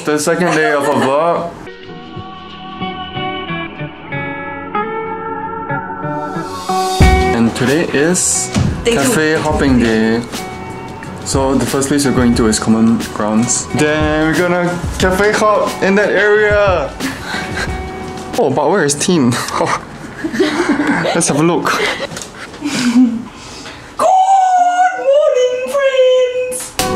it's the second day of a vlog. And today is cafe hopping day. So the first place we're going to is Common Grounds. Then we're gonna cafe hop in that area. Oh, but where is Teen? Let's have a look. Good morning, friends!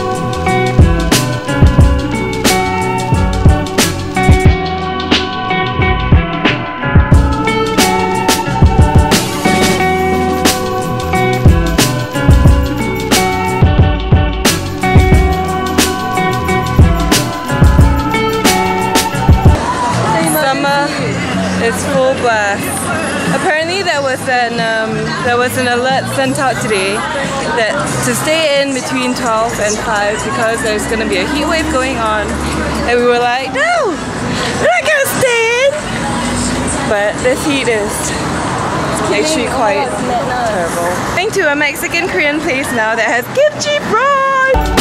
Summer is full blast. Apparently there was an alert sent out today that to stay in between 12 and 5 because there's going to be a heat wave going on, and we were like, no, we're not going to stay in. But this heat is actually quite terrible. Going to a Mexican Korean place now that has kimchi fries.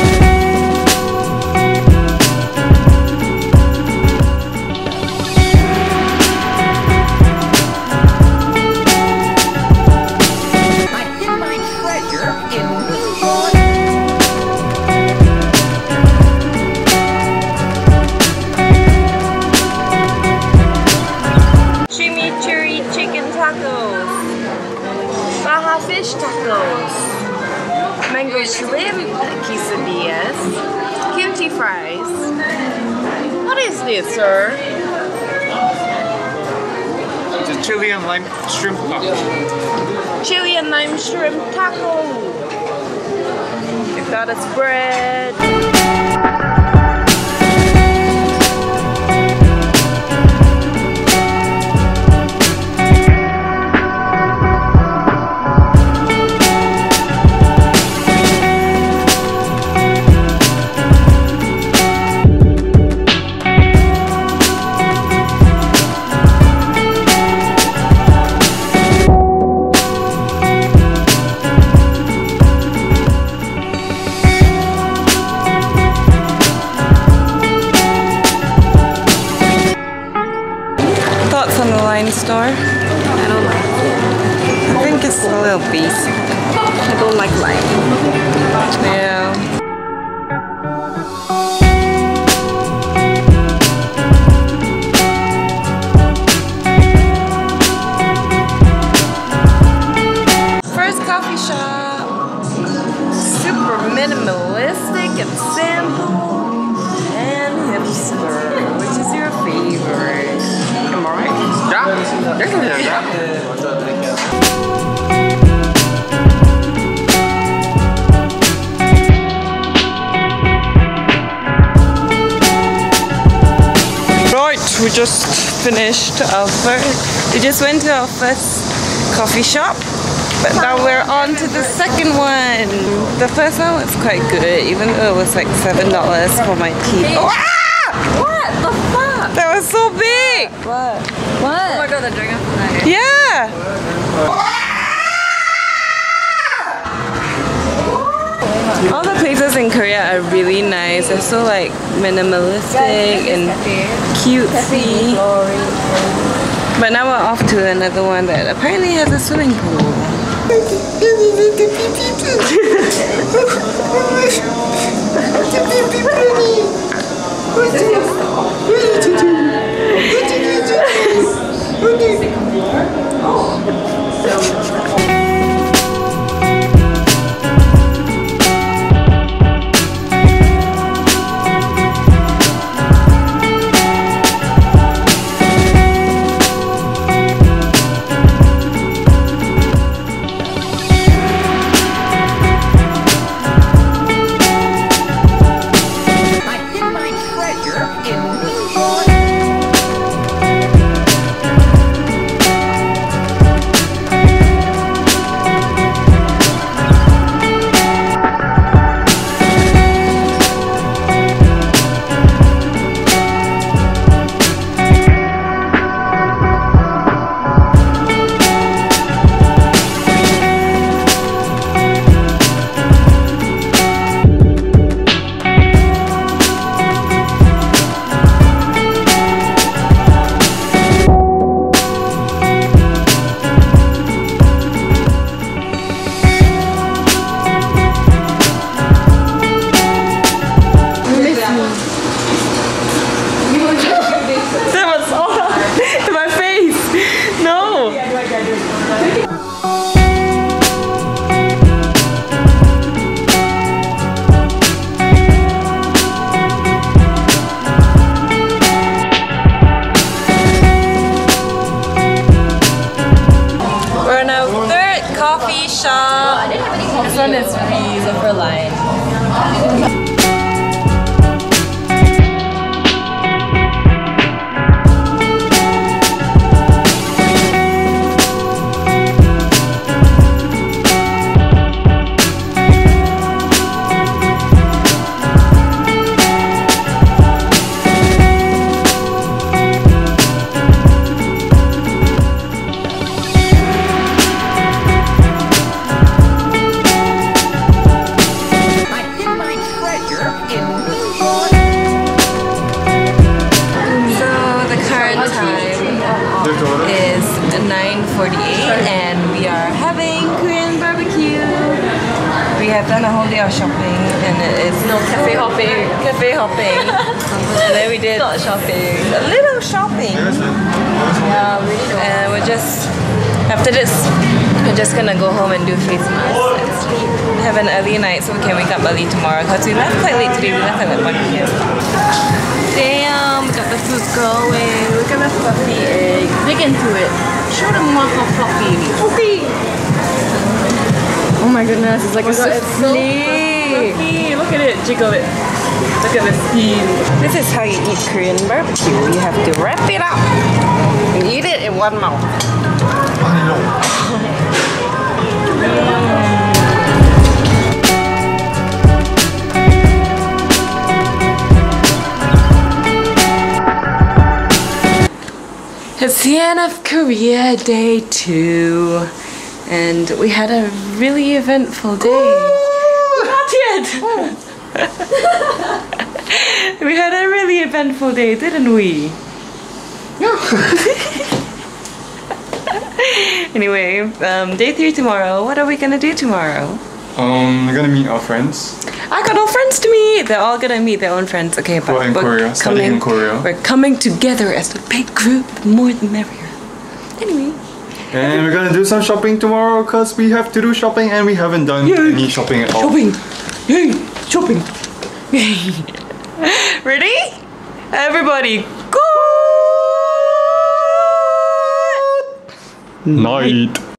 Fish tacos, mango shrimp quesadillas, kimchi fries. What is this, sir? It's a chili and lime shrimp taco. Chili and lime shrimp taco. We've got a spread. On the line store. I don't like it. I think it's a little basic. I don't like line. Yeah. First coffee shop. Super minimalistic and simple and hipster. Which is your favorite? Am I right? Yeah, definitely that. Right, we just finished we just went to our first coffee shop, but now we're on to the second one. The first one was quite good, even though it was like $7 for my tea. Oh, What the fuck? that was so big! What? What? Oh my god, the dragonfly. Yeah! All the places in Korea are really nice. They're so like minimalistic and cutesy. But now we're off to another one that apparently has a swimming pool. Jennifer line. Is 9:48 and we are having Korean barbecue. We have done a whole day of shopping and it is cafe hopping. Cafe hopping. And then we did not shopping. A little shopping. Yeah, and we're just after this we're just gonna go home and do face masks and sleep. Have an early night so we can wake up early tomorrow because we left quite late today. We left at like 1 p.m. Damn, we got the food going. Look at the fluffy egg. Dig into it. Show them more how fluffy. Fluffy! Oh my goodness, it's like a souffle. It's so fluffy. Look at it, jiggle it. Look at the steam. This is how you eat Korean barbecue. You have to wrap it up and eat it in one mouth. It's the end of Korea day 2 and we had a really eventful day. Not yet! We had a really eventful day, didn't we? Anyway, day 3 tomorrow. What are we gonna do tomorrow? We're gonna meet our friends. I got no friends to meet. They're all gonna meet their own friends. Okay, but We're in Korea, studying in Korea. We're coming together as a big group. More the merrier. Anyway. And we're gonna do some shopping tomorrow because we have to do shopping and we haven't done any shopping at all. Shopping! Yay! Shopping! Yay! Ready? Everybody, go! Night.